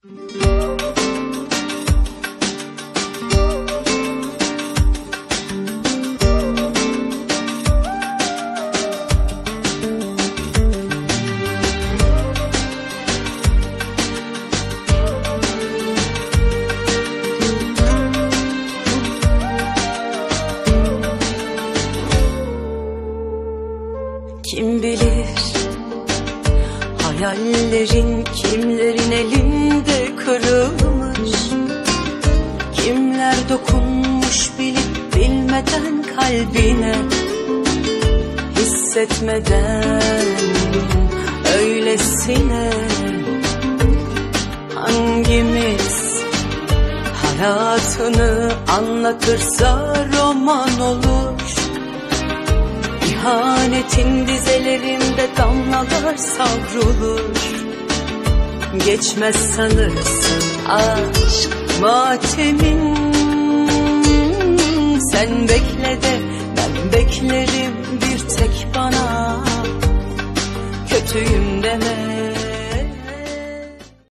Kim bilir hayallerin kimlerin elinde kırılmış, kimler dokunmuş bilip bilmeden kalbine, hissetmeden öylesine. Hangimiz hayatını anlatırsa roman olur, İhanetin dizelerinde damlalar savrulur. Geçmez sanırsın aşk matemin, sen bekle de ben beklerim bir tek bana. Kötüyüm deme,